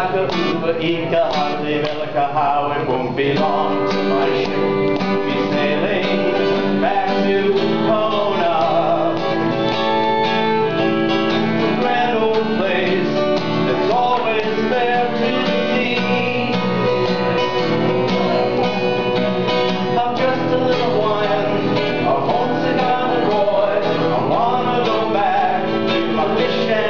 Wakker roepen, Ike Hardy, welke hou, it won't be long to my ship. Be sailing